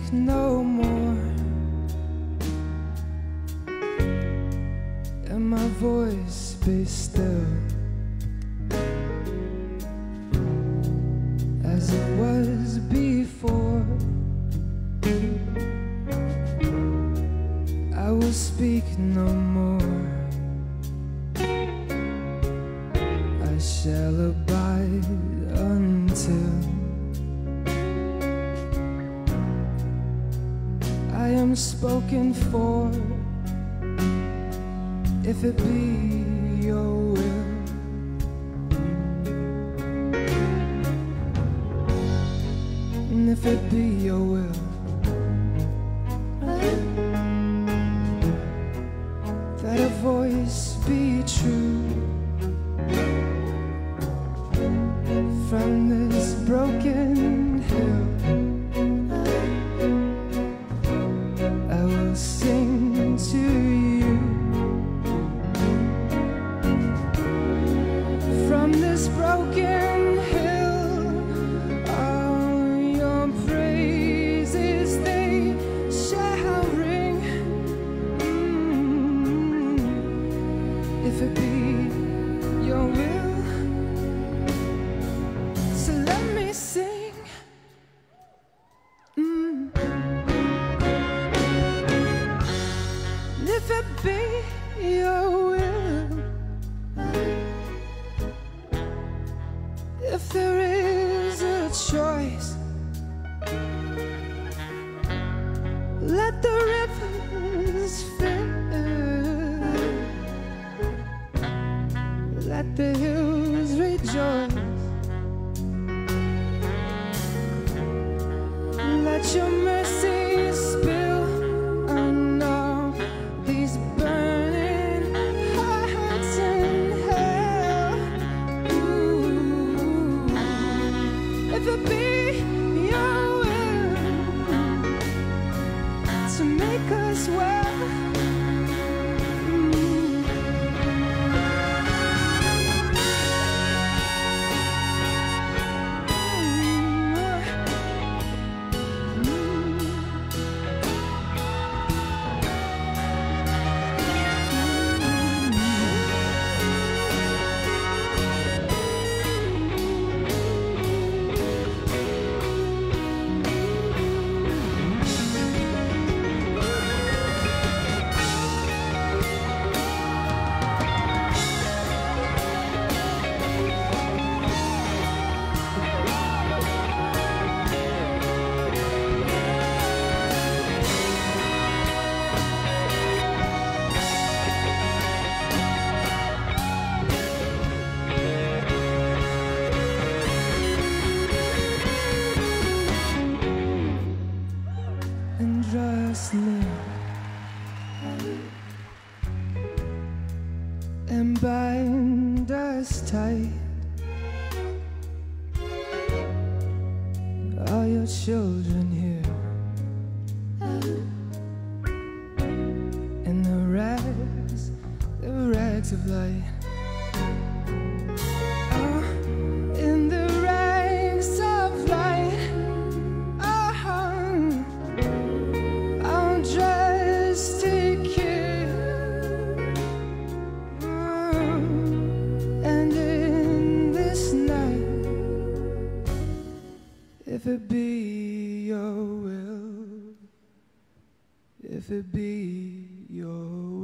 no more, and my voice be still as it was before. I will speak no more, I shall abide until I am spoken for, if it be your will. And if it be your will, that a voice be true from this broken hill. I will sing to you from this broken hill. All your praises they shall ring. If it be your will, so let me sing. If it be your will, if there is a choice, let the rivers fill, let the hills rejoice, let your mercy spill on all these burning hearts in hell. Ooh. If it be your will to make us well, and trust me and bind us tight. All your children here in the rags of light. Oh, in the rags of light. If it be your will, if it be your will.